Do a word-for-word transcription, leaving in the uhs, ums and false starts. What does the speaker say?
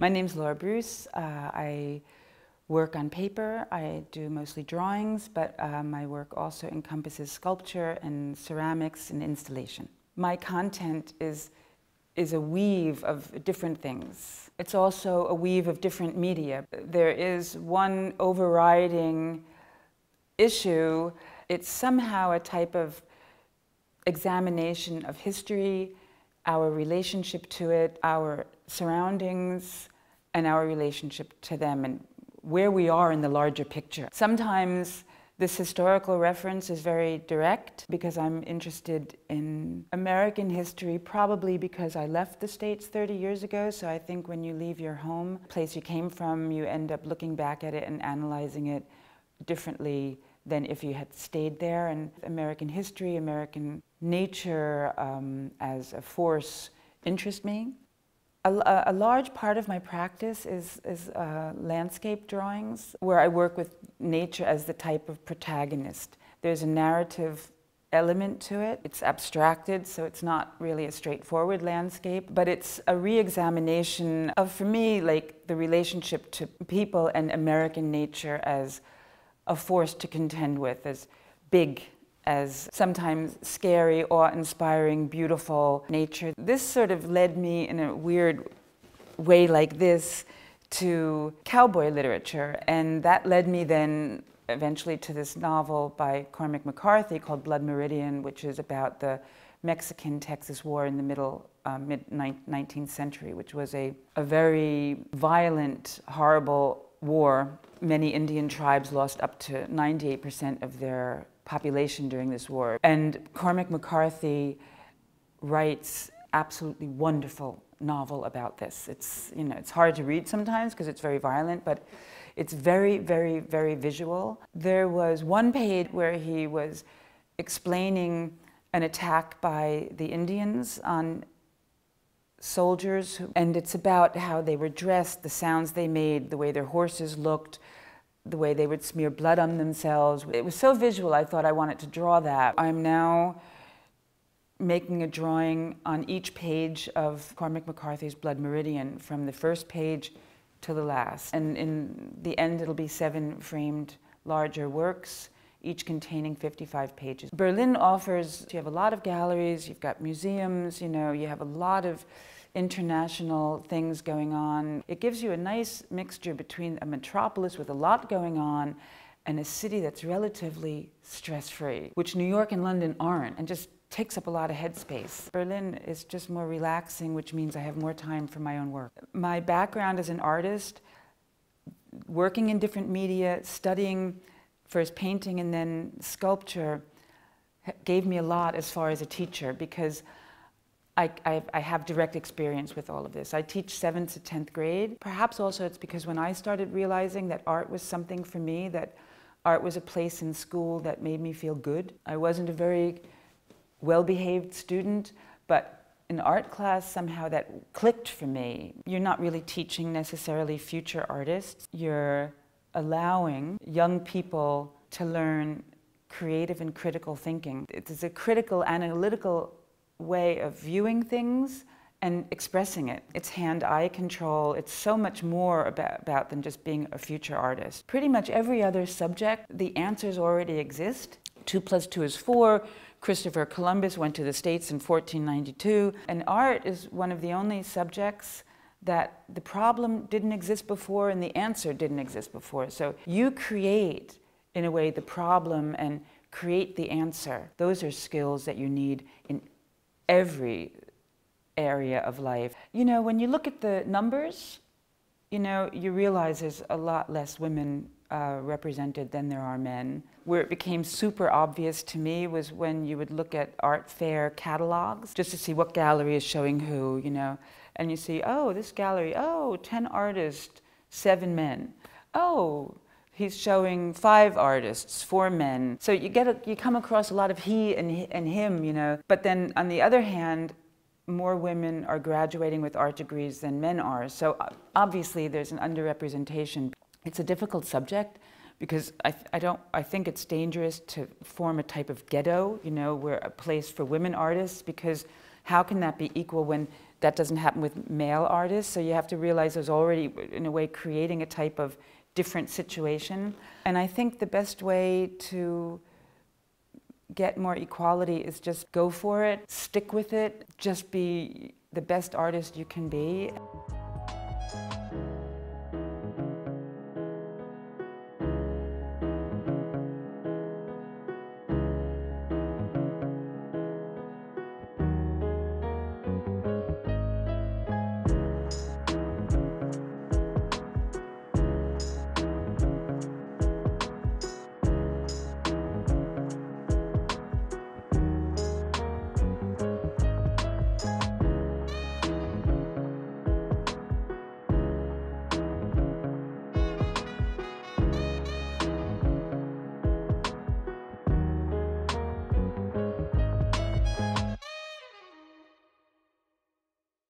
My name's Laura Bruce. Uh, I work on paper. I do mostly drawings, but uh, my work also encompasses sculpture and ceramics and installation. My content is, is a weave of different things. It's also a weave of different media. There is one overriding issue. It's somehow a type of examination of history, our relationship to it, our surroundings, and our relationship to them, and where we are in the larger picture. Sometimes this historical reference is very direct because I'm interested in American history, probably because I left the States thirty years ago. So I think when you leave your home, the place you came from, you end up looking back at it and analyzing it differently than if you had stayed there. And American history, American nature um, as a force interest me. A, a large part of my practice is, is uh, landscape drawings, where I work with nature as the type of protagonist. There's a narrative element to it. It's abstracted, so it's not really a straightforward landscape, but it's a re-examination of, for me, like the relationship to people and American nature as a force to contend with, as big, as sometimes scary, awe-inspiring, beautiful nature. This sort of led me in a weird way like this to cowboy literature, and that led me then eventually to this novel by Cormac McCarthy called Blood Meridian, which is about the Mexican-Texas War in the middle, uh, mid-nineteenth century, which was a, a very violent, horrible war. Many Indian tribes lost up to ninety-eight percent of their population during this war. And Cormac McCarthy writes absolutely wonderful novel about this. It's, you know, it's hard to read sometimes because it's very violent, but it's very, very, very visual. There was one page where he was explaining an attack by the Indians on soldiers, and it's about how they were dressed, the sounds they made, the way their horses looked, the way they would smear blood on themselves. It was so visual, I thought I wanted to draw that. I'm now making a drawing on each page of Cormac McCarthy's Blood Meridian, from the first page to the last. And in the end, it'll be seven framed larger works, each containing fifty-five pages. Berlin offers, you have a lot of galleries, you've got museums, you know, you have a lot of international things going on. It gives you a nice mixture between a metropolis with a lot going on and a city that's relatively stress-free, which New York and London aren't, and just takes up a lot of headspace. Berlin is just more relaxing, which means I have more time for my own work. My background as an artist, working in different media, studying first painting and then sculpture, gave me a lot as far as a teacher, because I, I, I have direct experience with all of this. I teach seventh to tenth grade. Perhaps also it's because when I started realizing that art was something for me, that art was a place in school that made me feel good. I wasn't a very well-behaved student, but in art class somehow that clicked for me. You're not really teaching necessarily future artists. You're allowing young people to learn creative and critical thinking. It's a critical, analytical way of viewing things and expressing it. It's hand-eye control. It's so much more about, about than just being a future artist. Pretty much every other subject, the answers already exist. Two plus two is four. Christopher Columbus went to the States in fourteen ninety-two. And art is one of the only subjects that the problem didn't exist before and the answer didn't exist before. So you create, in a way, the problem and create the answer. Those are skills that you need in every area of life. You know, when you look at the numbers, you know, you realize there's a lot less women uh, represented than there are men. Where it became super obvious to me was when you would look at art fair catalogs, just to see what gallery is showing who, you know, and you see, oh, this gallery, oh, ten artists, seven men. Oh, he's showing five artists, four men. So you get a, you come across a lot of he and, and him, you know. But then on the other hand, more women are graduating with art degrees than men are. So obviously there's an underrepresentation. It's a difficult subject because I, I don't, I think it's dangerous to form a type of ghetto, you know, where a place for women artists, because how can that be equal when That doesn't happen with male artists, so you have to realize there's already, in a way, creating a type of different situation. And I think the best way to get more equality is just go for it, stick with it, just be the best artist you can be.